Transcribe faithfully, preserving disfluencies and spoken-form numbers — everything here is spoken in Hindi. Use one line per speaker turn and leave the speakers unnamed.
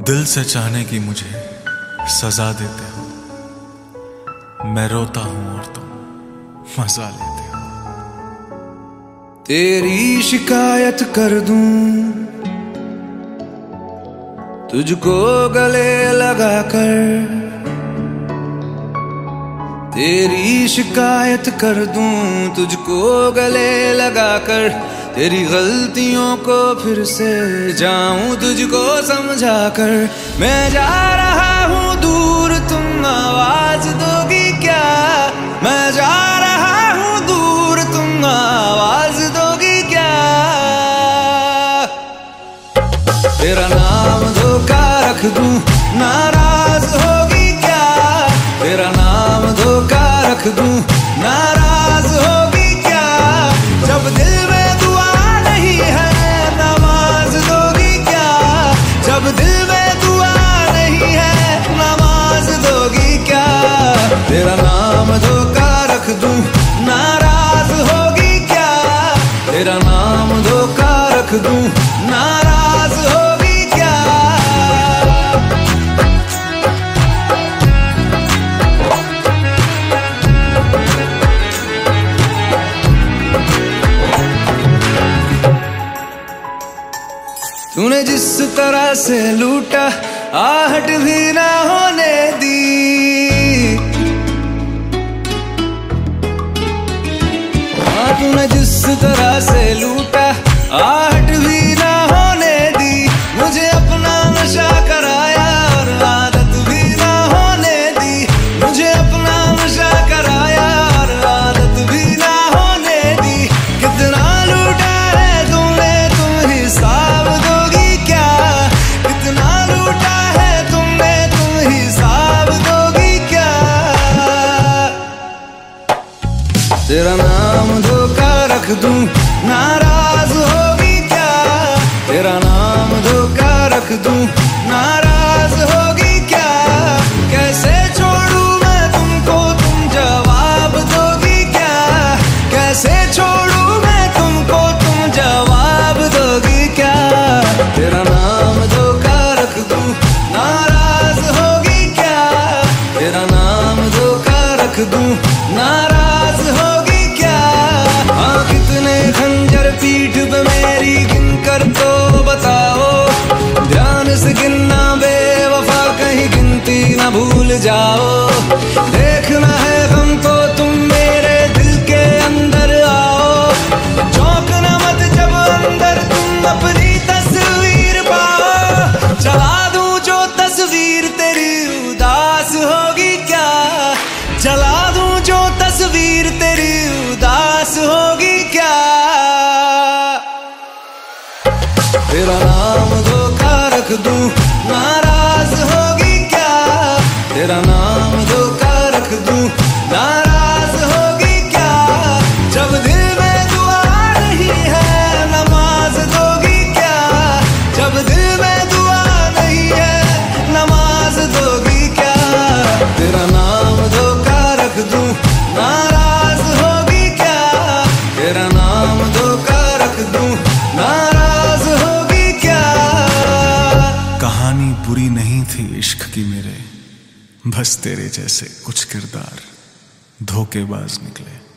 दिल से चाहने की मुझे सजा देते हो, मैं रोता हूं और तुम मजा लेते हो।
तेरी शिकायत कर दूं तुझको गले लगाकर, तेरी शिकायत कर दूं तुझको गले लगाकर, तेरी गलतियों को फिर से जाऊं तुझको समझाकर। मैं जा रहा हूं दूर तुम आवाज दोगी क्या, मैं जा रहा हूं दूर तुम आवाज दोगी क्या। तेरा नाम धोखा रख दूं नाराज होगी क्या, तेरा नाम धोखा रख दूं नाराज होगी क्या। जब दिल में दुआ नहीं है नमाज दोगी क्या, जब दिल में दुआ नहीं है नमाज दोगी क्या। तेरा नाम धोखा रख दूं नाराज होगी क्या, तेरा नाम धोखा रख दूं नाराज होगी क्या। तूने जिस तरह से लूटा आहट भी ना होने दी, हाँ तूने जिस तरह से लूटा आहट भी ना होने दी। मुझे अपना नशा कराया और आदत भी ना होने दी, मुझे अपना नशा कराया और आदत भी ना होने दी। कितना लूटा है तुमने तुम हिसाब दोगी क्या, कितना लूटा है तुमने तुम हिसाब दोगी क्या। तेरा नाम धोखा रख दूं नाराज होगी क्या, तेरा नाम धोखा रख दूं नाराज होगी क्या। कैसे छोड़ूं मैं तुमको तुम जवाब दोगी क्या, कैसे छोड़ूं मैं तुमको तुम जवाब दोगी क्या। तेरा नाम धोखा रख दूं नाराज होगी क्या, तेरा नाम धोखा रख दूं नाराज होगी क्या। हाँ कितने खंजर पीठ पे मेरी गिन कर तो बताओ, ध्यान से गिनना बेवफा कहीं गिनती ना भूल जाओ। देखना है हमको तुम मेरे दिल के अंदर आओ, चौंकना मत जब अंदर तुम अपनी तस्वीर पाओ। चला दूं जो तस्वीर तेरी उदास होगी क्या, चला दूं जो तस्वीर तेरी उदास होगी क्या। तेरा नाम धोखा रख दूं नाराज होगी क्या, तेरा नाम धोखा रख दूं नाराज होगी क्या। जब दिल में दुआ नहीं है नमाज दोगी क्या, जब दिल में दुआ नहीं है नमाज दोगी क्या। तेरा नाम धोखा रख दूं नाराज होगी क्या, तेरा नाम धोखा रख दूं नाराज होगी क्या।
कहानी बुरी नहीं थी इश्क की मेरे, बस तेरे जैसे कुछ किरदार धोखेबाज निकले।